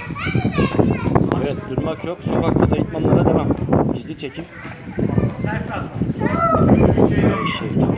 Evet, durmak yok. Sokakta da idmanlara devam. Gizli çekim. Eşek.